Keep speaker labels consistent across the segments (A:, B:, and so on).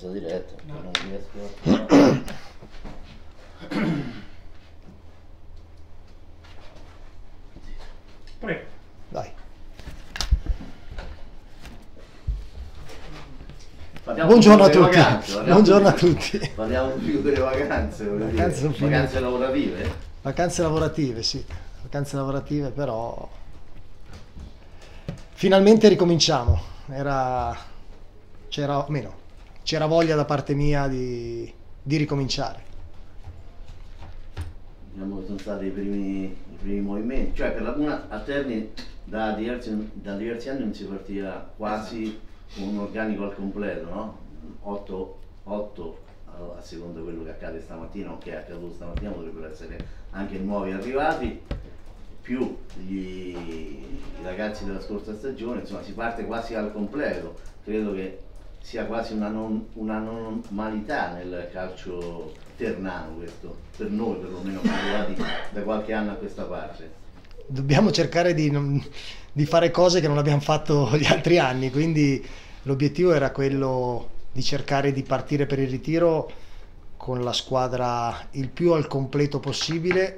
A: abbastanza diretto,
B: No.
A: non riesco
B: Prego.
C: Dai.
A: Parliamo
C: Buongiorno a
A: delle
C: tutti.
A: vacanze,
C: Buongiorno a tutti.
A: Parliamo più delle vacanze, voglio dire.
C: Vacanze sono finite.
A: Vacanze lavorative?
C: Vacanze lavorative, sì. Vacanze lavorative, però finalmente ricominciamo. C'era voglia da parte mia di ricominciare.
A: Diciamo che sono stati i primi movimenti, cioè per la Puna a Terni da diversi anni non si partiva quasi con un organico al completo, no? 8 a seconda di quello che accade stamattina o che è accaduto stamattina, potrebbero essere anche nuovi arrivati, più i ragazzi della scorsa stagione, insomma si parte quasi al completo. Credo che sia quasi un'anormalità nel calcio ternano questo, per noi perlomeno arrivati da qualche anno a questa parte.
C: Dobbiamo cercare di fare cose che non abbiamo fatto gli altri anni, quindi l'obiettivo era quello di cercare di partire per il ritiro con la squadra il più al completo possibile,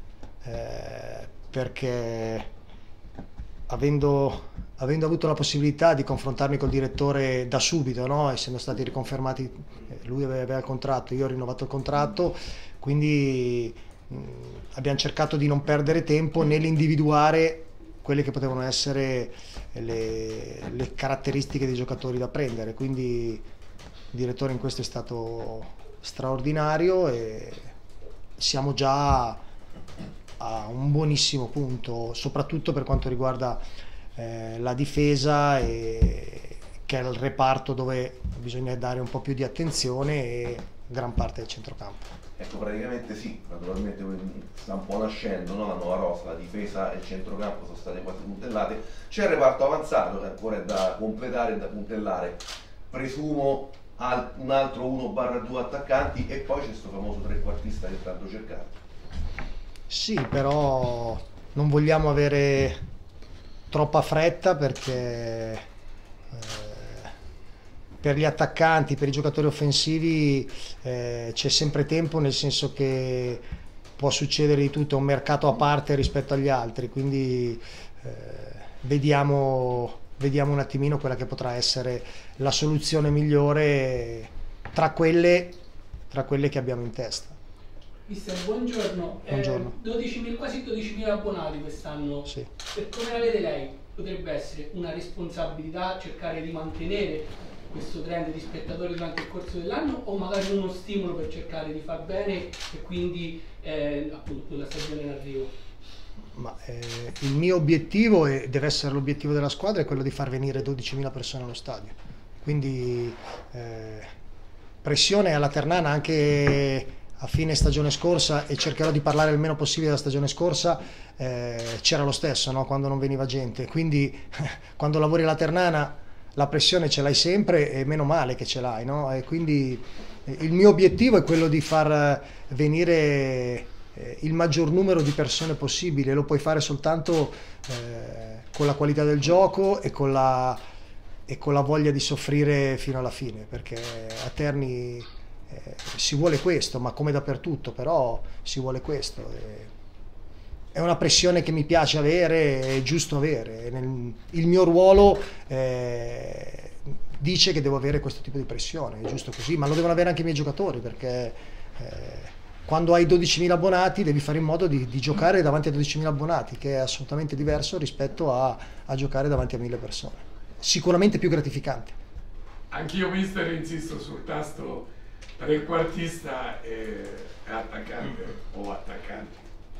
C: perché avendo avuto la possibilità di confrontarmi col direttore da subito, no? Essendo stati riconfermati, lui aveva il contratto, io ho rinnovato il contratto, quindi abbiamo cercato di non perdere tempo nell'individuare quelle che potevano essere le caratteristiche dei giocatori da prendere, quindi il direttore in questo è stato straordinario e siamo già a un buonissimo punto, soprattutto per quanto riguarda la difesa, che è il reparto dove bisogna dare un po' più di attenzione, e gran parte del centrocampo.
D: Ecco, praticamente sì, naturalmente sta un po' nascendo, no? La nuova rosa, la difesa e il centrocampo sono state quasi puntellate. C'è il reparto avanzato che ancora è da completare e da puntellare. Presumo un altro 1/2 attaccanti, e poi c'è questo famoso trequartista che tanto cercato.
C: Sì, però non vogliamo avere troppa fretta, perché per gli attaccanti, per i giocatori offensivi c'è sempre tempo, nel senso che può succedere di tutto, è un mercato a parte rispetto agli altri, quindi vediamo un attimino quella che potrà essere la soluzione migliore tra quelle che abbiamo in testa.
B: Mister, buongiorno.
C: Buongiorno.
B: Quasi 12.000 abbonati quest'anno.
C: Sì.
B: Per come la vede lei, potrebbe essere una responsabilità cercare di mantenere questo trend di spettatori durante il corso dell'anno, o magari uno stimolo per cercare di far bene e quindi appunto la stagione in arrivo?
C: Ma il mio obiettivo, e deve essere l'obiettivo della squadra, è quello di far venire 12.000 persone allo stadio, quindi pressione alla Ternana anche a fine stagione scorsa, e cercherò di parlare il meno possibile della stagione scorsa, c'era lo stesso, no? Quando non veniva gente, quindi quando lavori alla Ternana la pressione ce l'hai sempre, e meno male che ce l'hai, no? E quindi il mio obiettivo è quello di far venire il maggior numero di persone possibile. Lo puoi fare soltanto con la qualità del gioco e con la voglia di soffrire fino alla fine, perché a Terni si vuole questo, ma come dappertutto, però si vuole questo. È una pressione che mi piace avere, è giusto avere. Il mio ruolo dice che devo avere questo tipo di pressione, è giusto così, ma lo devono avere anche i miei giocatori, perché quando hai 12.000 abbonati devi fare in modo di giocare davanti a 12.000 abbonati, che è assolutamente diverso rispetto a giocare davanti a 1.000 persone. Sicuramente più gratificante.
E: Anch'io, mister, insisto sul tasto trequartista e attaccante o attaccanti.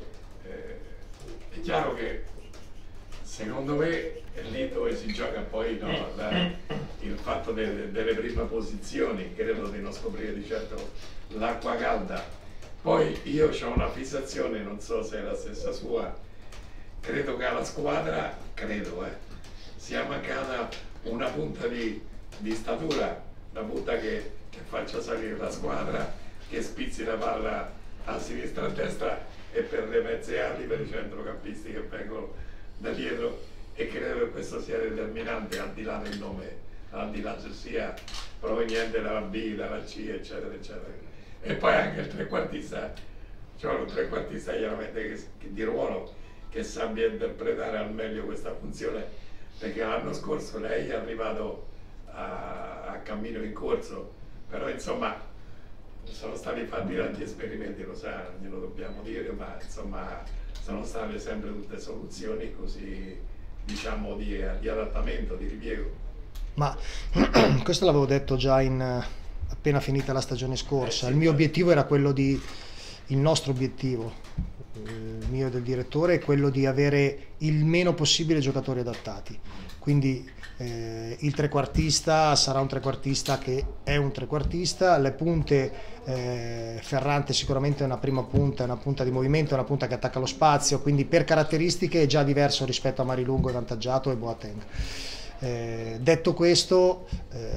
E: È chiaro che secondo me è lì dove si gioca poi, no, il fatto delle prime posizioni. Credo di non scoprire di certo l'acqua calda. Poi io ho una fissazione, non so se è la stessa sua, credo che alla squadra, sia mancata una punta di statura, una punta che faccia salire la squadra, che spizzi la palla a sinistra e a destra, e per le mezze ali per i centrocampisti che vengono da dietro, e credo che questo sia determinante, al di là del nome al di là se sia proveniente dalla B, dalla C, eccetera, eccetera. E poi anche il trequartista, cioè un trequartista chiaramente che di ruolo, che sappia interpretare al meglio questa funzione, perché l'anno scorso lei è arrivato a cammino in corso, però insomma sono stati fatti tanti esperimenti, lo sa, glielo dobbiamo dire, ma insomma sono state sempre tutte soluzioni così, diciamo, di adattamento, di ripiego.
C: Ma questo l'avevo detto già appena finita la stagione scorsa.
E: Sì,
C: Il mio obiettivo era quello il nostro obiettivo, il mio e del direttore, è quello di avere il meno possibile giocatori adattati. Quindi il trequartista sarà un trequartista che è un trequartista, le punte, Ferrante sicuramente è una prima punta, è una punta di movimento, è una punta che attacca lo spazio, quindi per caratteristiche è già diverso rispetto a Marilungo, Vantaggiato e Boateng. Detto questo,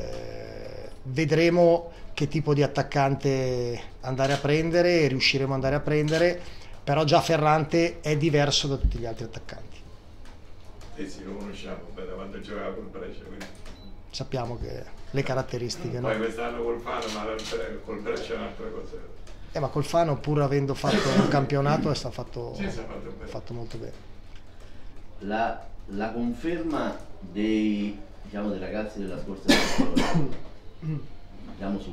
C: vedremo che tipo di attaccante andare a prendere e riusciremo ad andare a prendere, però già Ferrante è diverso da tutti gli altri attaccanti.
E: Sì, lo conosciamo bene quando giocava col Brescia, quindi
C: Sappiamo che le caratteristiche, no?
E: poi quest'anno col Fano, ma col Brescia è un'altra cosa.
C: Ma col Fano, pur avendo fatto un campionato, sta fatto,
E: Sì, si è fatto bene.
C: fatto molto bene.
A: La conferma dei ragazzi della scorsa stagione, su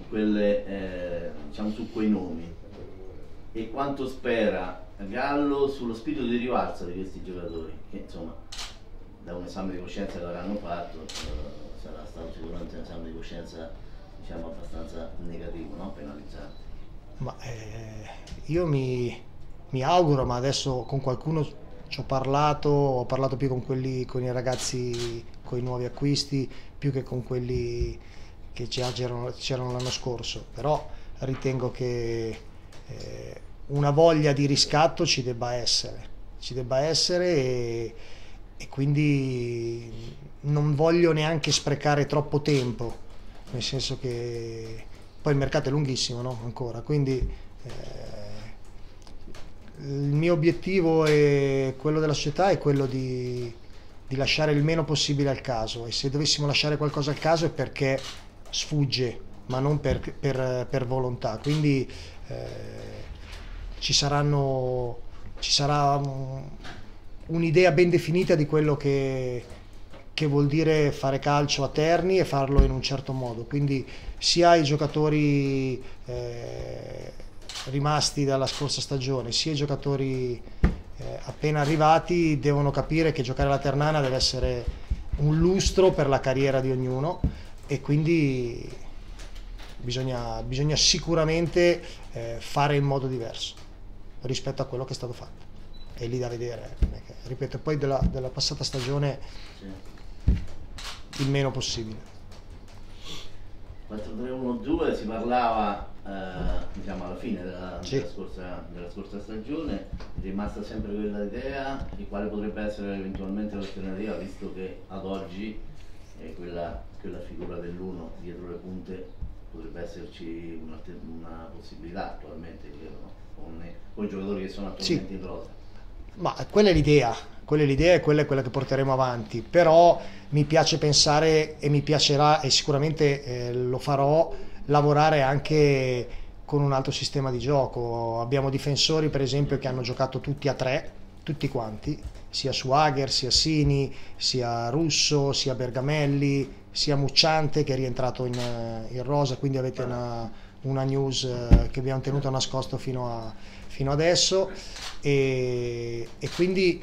A: quei nomi, e quanto spera Gallo sullo spirito di rivalsa di questi giocatori, che insomma da un esame di coscienza che avranno fatto sarà stato sicuramente un esame di coscienza abbastanza negativo, no? Penalizzante.
C: Ma io mi auguro, ma adesso con qualcuno ci ho parlato più con i ragazzi, con i nuovi acquisti, più che con quelli che c'erano l'anno scorso, però ritengo che una voglia di riscatto ci debba essere e quindi non voglio neanche sprecare troppo tempo, nel senso che poi il mercato è lunghissimo, no? Ancora, quindi il mio obiettivo e quello della società è quello di lasciare il meno possibile al caso, e se dovessimo lasciare qualcosa al caso è perché sfugge, ma non per volontà, quindi ci sarà un'idea ben definita di quello che vuol dire fare calcio a Terni e farlo in un certo modo, quindi sia i giocatori rimasti dalla scorsa stagione sia i giocatori appena arrivati devono capire che giocare alla Ternana deve essere un lustro per la carriera di ognuno, e quindi bisogna sicuramente fare in modo diverso rispetto a quello che è stato fatto, è lì da vedere, perché, ripeto, poi della passata stagione il meno possibile.
A: 4-3-1-2 si parlava alla fine della scorsa stagione, è rimasta sempre quella idea di quale potrebbe essere eventualmente l'alternativa, visto che ad oggi quella figura dell'1 dietro le punte potrebbe esserci una possibilità attualmente, no? con i giocatori che sono attualmente in rosa.
C: Ma quella è l'idea e quella è quella che porteremo avanti, però mi piace pensare e mi piacerà, e sicuramente lo farò, lavorare anche con un altro sistema di gioco. Abbiamo difensori per esempio che hanno giocato tutti a 3, tutti quanti, sia Suager, sia Sini, sia Russo, sia Bergamelli, sia Mucciante che è rientrato in rosa, quindi avete una news che abbiamo tenuto nascosto fino adesso, e quindi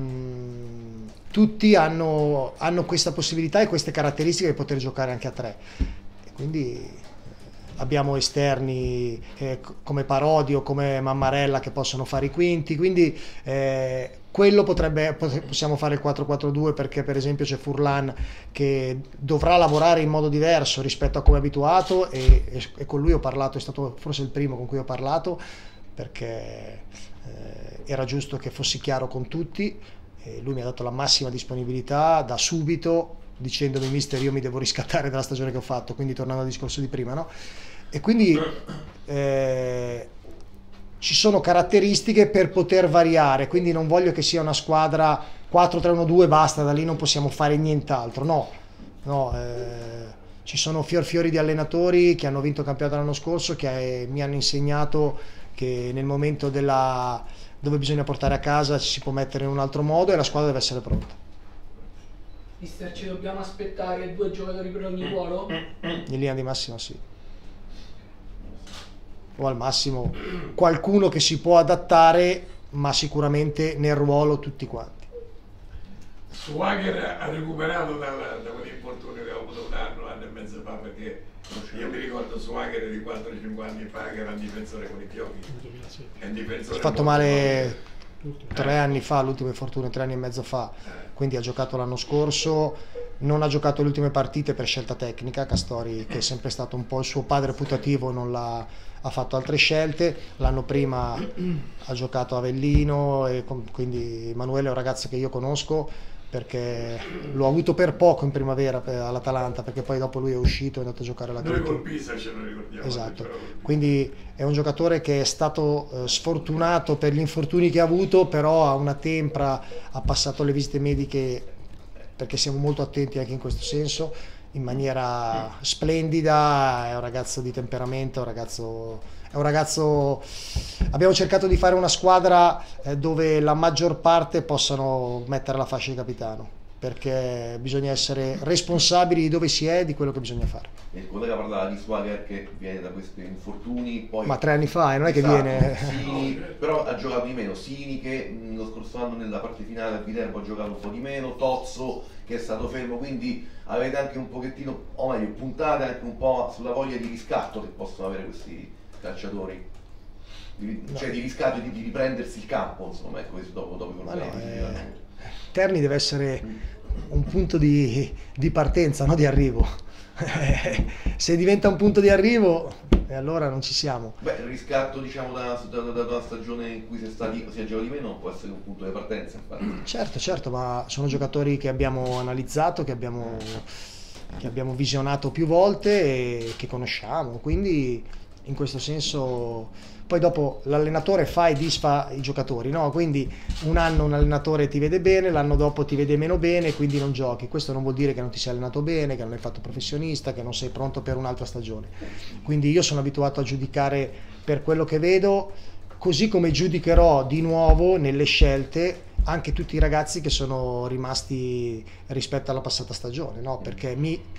C: tutti hanno questa possibilità e queste caratteristiche di poter giocare anche a 3, e quindi abbiamo esterni come Parodio, come Mammarella che possono fare i quinti, quindi quello possiamo fare il 4-4-2, perché per esempio c'è Furlan che dovrà lavorare in modo diverso rispetto a come è abituato, e con lui ho parlato, è stato forse il primo con cui ho parlato, perché era giusto che fossi chiaro con tutti, e lui mi ha dato la massima disponibilità da subito, dicendomi: mister, io mi devo riscattare dalla stagione che ho fatto, quindi tornando al discorso di prima, no? E quindi ci sono caratteristiche per poter variare, quindi non voglio che sia una squadra 4-3-1-2 basta, da lì non possiamo fare nient'altro, no, no, ci sono fiori di allenatori che hanno vinto il campionato l'anno scorso, che mi hanno insegnato che nel momento dove bisogna portare a casa ci si può mettere in un altro modo e la squadra deve essere pronta.
B: Mister, ci dobbiamo aspettare 2 giocatori per ogni ruolo?
C: In linea di massima sì. O al massimo qualcuno che si può adattare, ma sicuramente nel ruolo tutti quanti.
E: Swagger ha recuperato da quell'infortunio che ha avuto un anno e mezzo fa, perché io mi ricordo Swagger di 4-5 anni fa che era un difensore con i fiocchi. È un difensore
C: Ha fatto
E: molto
C: male
E: forte.
C: 3 anni fa, l'ultimo infortunio 3 anni e mezzo fa, quindi ha giocato l'anno scorso, non ha giocato le ultime partite per scelta tecnica. Castori, che è sempre stato un po' il suo padre putativo, ha fatto altre scelte. L'anno prima ha giocato a Avellino, e quindi Emanuele è un ragazzo che io conosco perché l'ho avuto per poco in primavera all'Atalanta, perché poi dopo lui è uscito e è andato a giocare alla
E: Noi
C: Crete.
E: col Pisa ce lo ricordiamo.
C: Esatto, quindi è un giocatore che è stato sfortunato per gli infortuni che ha avuto, però ha una tempra, ha passato le visite mediche, perché siamo molto attenti anche in questo senso, in maniera splendida. È un ragazzo di temperamento, è un ragazzo. Abbiamo cercato di fare una squadra dove la maggior parte possano mettere la fascia di capitano, perché bisogna essere responsabili di dove si è e di quello che bisogna fare.
D: Il collega parlava di Swagger che viene da questi infortuni, poi
C: Ma 3 anni fa, non è che
D: esatto,
C: viene.
D: Sini, però ha giocato di meno. Sini che lo scorso anno nella parte finale a Viterbo ha giocato un po' di meno, Tozzo che è stato fermo, quindi avete anche un pochettino, o meglio, puntate anche un po' sulla voglia di riscatto che possono avere questi calciatori, cioè di riscatto e di riprendersi il campo, insomma, ecco, dopo i problemi.
C: Terni deve essere un punto di partenza, non di arrivo. Se diventa un punto di arrivo, allora non ci siamo.
D: Beh, il riscatto, diciamo, da una stagione in cui si è giocato di meno non può essere un punto di partenza, infatti.
C: Certo, ma sono giocatori che abbiamo analizzato, che abbiamo visionato più volte e che conosciamo, quindi in questo senso. Poi dopo l'allenatore fa e disfa i giocatori, no? Quindi un anno un allenatore ti vede bene, l'anno dopo ti vede meno bene, quindi non giochi. Questo non vuol dire che non ti sei allenato bene, che non hai fatto professionista, che non sei pronto per un'altra stagione. Quindi io sono abituato a giudicare per quello che vedo, così come giudicherò di nuovo nelle scelte anche tutti i ragazzi che sono rimasti rispetto alla passata stagione, no? Perché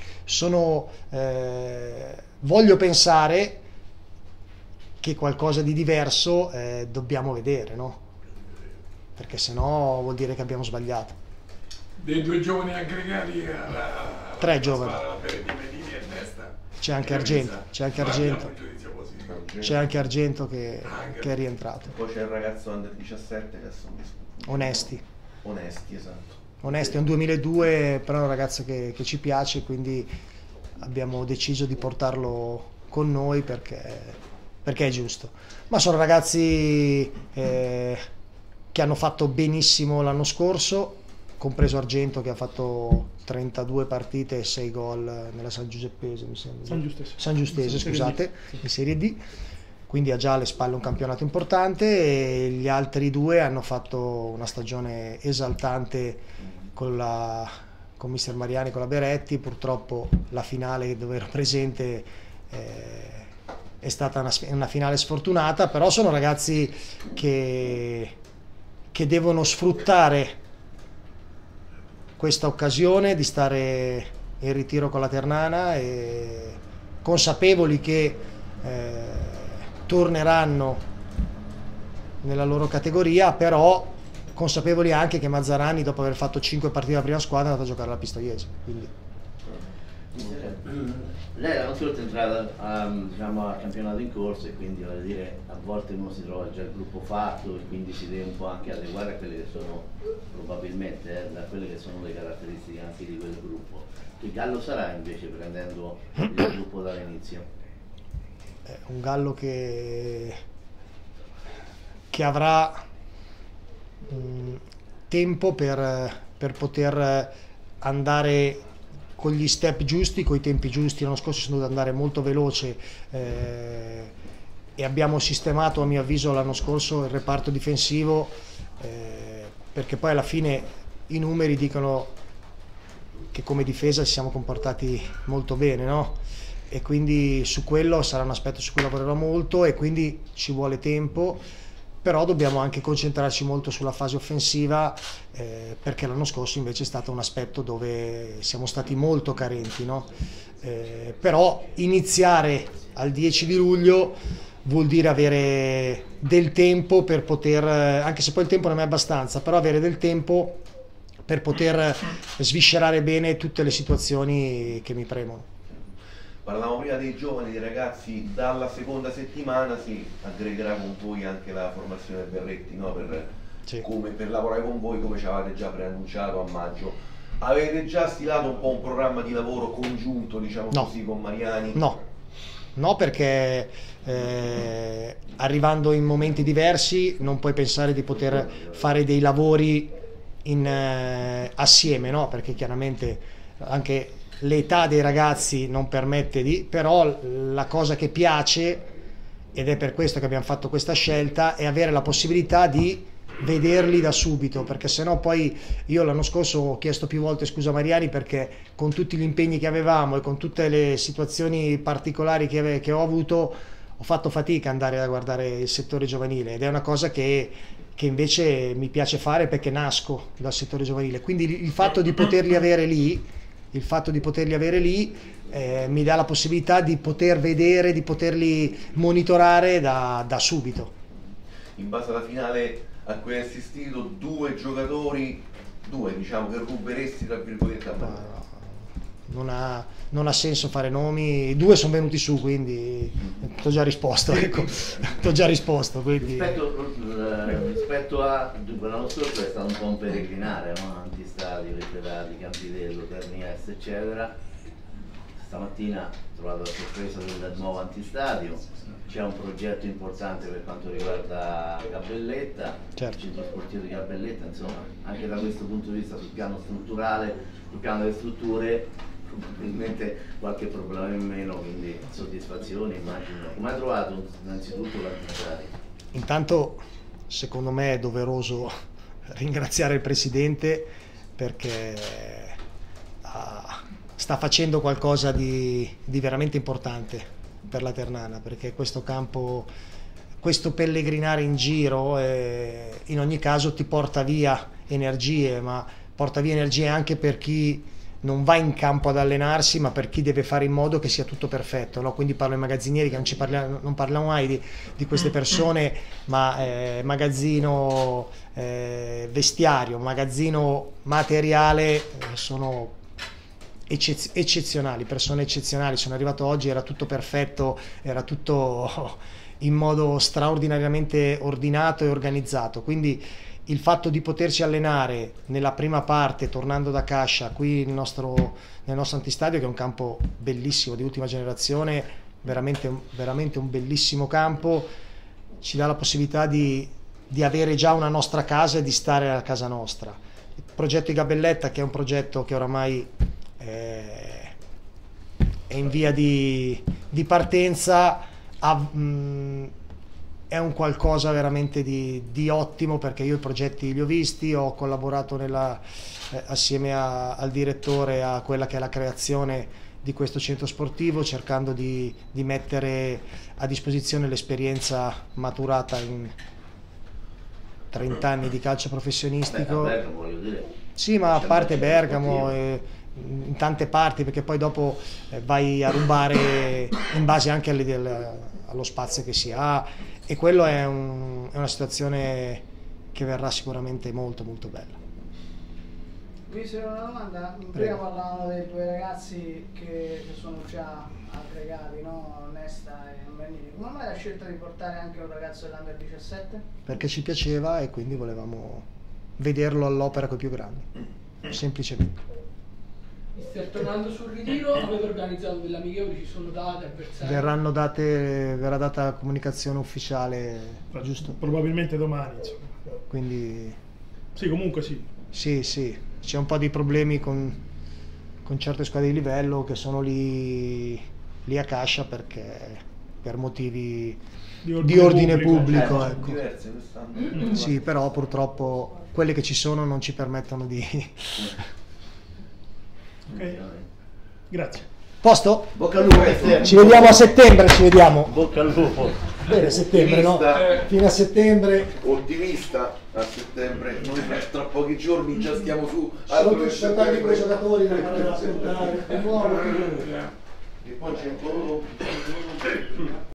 C: voglio pensare che qualcosa di diverso dobbiamo vedere, no? Perché sennò vuol dire che abbiamo sbagliato.
E: Dei 2 giovani aggregati alla
C: 3 giovani.
E: per di Medini e Testa.
C: C'è anche Argento, c'è anche Argento che è rientrato.
D: Poi c'è il ragazzo under 17 che sono
C: Onesti,
D: esatto.
C: è un 2002, però è un ragazzo che ci piace, quindi abbiamo deciso di portarlo con noi perché è giusto. Ma sono ragazzi che hanno fatto benissimo l'anno scorso, compreso Argento che ha fatto 32 partite e 6 gol nella San Giuseppese, mi sembra. San Giustese, scusate, in Serie D. Quindi ha già alle spalle un campionato importante, e gli altri 2 hanno fatto una stagione esaltante con mister Mariani, con la Beretti. Purtroppo la finale dove ero presente è stata una finale sfortunata, però sono ragazzi che devono sfruttare questa occasione di stare in ritiro con la Ternana, e consapevoli che torneranno nella loro categoria, però consapevoli anche che Mazzarani, dopo aver fatto 5 partite alla prima squadra, è andato a giocare alla Pistoiese. Quindi
A: lei è una volta entrata diciamo, al campionato in corso, e quindi voglio dire, a volte uno si trova già il gruppo fatto, e quindi si deve un po' anche adeguare a quelle che sono probabilmente da quelle che sono le caratteristiche anche di quel gruppo. Che Gallo sarà invece prendendo il gruppo dall'inizio?
C: Un Gallo che avrà tempo per poter andare con gli step giusti, con i tempi giusti. L'anno scorso sono dovuto andare molto veloce e abbiamo sistemato, a mio avviso, l'anno scorso il reparto difensivo, perché poi alla fine i numeri dicono come difesa ci siamo comportati molto bene, no? E quindi su quello sarà un aspetto su cui lavorerò molto, e quindi ci vuole tempo, però dobbiamo anche concentrarci molto sulla fase offensiva, perché l'anno scorso invece è stato un aspetto dove siamo stati molto carenti, no? Però iniziare al 10 di luglio vuol dire avere del tempo per poter, anche se poi il tempo non è abbastanza, però avere del tempo per poter sviscerare bene tutte le situazioni che mi premono.
D: Parlavamo prima dei giovani, dei ragazzi, dalla seconda settimana si aggregherà con voi anche la formazione Berretti, no?
C: Sì.
D: Per lavorare con voi, come ci avevate già preannunciato a maggio. Avete già stilato un po' un programma di lavoro congiunto, diciamo così, con Mariani?
C: No, perché arrivando in momenti diversi non puoi pensare di poter fare dei lavori assieme, no? Perché chiaramente anche l'età dei ragazzi non permette però la cosa che piace, ed è per questo che abbiamo fatto questa scelta, è avere la possibilità di vederli da subito, perché sennò poi io l'anno scorso ho chiesto più volte scusa a Mariani, perché con tutti gli impegni che avevamo e con tutte le situazioni particolari che ho avuto, ho fatto fatica ad andare a guardare il settore giovanile, ed è una cosa che invece mi piace fare perché nasco dal settore giovanile, quindi il fatto di poterli avere lì mi dà la possibilità di poter vedere, di poterli monitorare da subito.
D: In base alla finale a cui hai assistito, due giocatori diciamo, che ruberesti tra virgolette a me?
C: Non ha senso fare nomi, due sono venuti su, quindi ti ho già risposto, ecco. Ti ho già risposto, quindi...
A: Rispetto a l'anno scorso è stato un po' un peregrinare, no? Antistadio, Riferati, Campidello, Terni Est, eccetera. Stamattina ho trovato la sorpresa del nuovo antistadio, c'è un progetto importante per quanto riguarda Gabelletta,
C: certo.
A: Il centro sportivo di Gabelletta, insomma, anche da questo punto di vista sul piano strutturale, sul piano delle strutture, probabilmente qualche problema in meno, quindi soddisfazione immagino. Come hai trovato innanzitutto l'antistadio?
C: Intanto secondo me è doveroso ringraziare il Presidente, perché sta facendo qualcosa di veramente importante per la Ternana, perché questo campo, questo pellegrinare in giro in ogni caso ti porta via energie, ma porta via energie anche per chi non va in campo ad allenarsi, ma per chi deve fare in modo che sia tutto perfetto, no? Quindi parlo ai magazzinieri, che non parliamo mai di queste persone, ma magazzino vestiario, magazzino materiale, sono eccezionali, persone eccezionali. Sono arrivato oggi, era tutto perfetto, era tutto in modo straordinariamente ordinato e organizzato, quindi il fatto di poterci allenare nella prima parte tornando da Cascia qui nel nostro antistadio, che è un campo bellissimo di ultima generazione, veramente un bellissimo campo, ci dà la possibilità di avere già una nostra casa e di stare a casa nostra. Il progetto di Gabelletta, che è un progetto che oramai è in via di partenza, è un qualcosa veramente di ottimo, perché io i progetti li ho visti, ho collaborato assieme al direttore a quella che è la creazione di questo centro sportivo, cercando di mettere a disposizione l'esperienza maturata in 30 anni di calcio professionistico.
A: Beh, a Bergamo, voglio dire.
C: Sì, ma a parte Bergamo, in tante parti, perché poi dopo vai a rubare in base anche allo spazio che si ha, e quello è una situazione che verrà sicuramente molto molto bella.
B: Visto una domanda, prima
C: Prego.
B: parlavamo dei due ragazzi che sono già aggregati, no? Nesta e Bernini. Come mai la scelta di portare anche un ragazzo dell'Under 17?
C: Perché ci piaceva e quindi volevamo vederlo all'opera con i più grandi, semplicemente.
B: Mister, tornando sul ritiro, avete organizzato delle amichevoli, ci sono date, avversari?
C: Verrà data comunicazione ufficiale, giusto?
F: Probabilmente domani, insomma.
C: Quindi
F: Sì, comunque sì.
C: sì, c'è un po' di problemi con certe squadre di livello che sono lì a Cascia, perché per motivi di ordine pubblico, ecco.
D: Diverse quest'anno.
C: Sì, però purtroppo quelle che ci sono non ci permettono di
F: Ok. Grazie.
C: Posto?
A: Bocca al lupo Esterni.
C: Ci vediamo a settembre, ci vediamo.
A: Bocca al lupo.
C: Bene, settembre, no? Fino a settembre.
D: Ottimista a settembre, noi tra pochi giorni già stiamo su
C: Sono tanti quei giocatori da fare raccontare. È nuovo.
D: e poi c'è un po'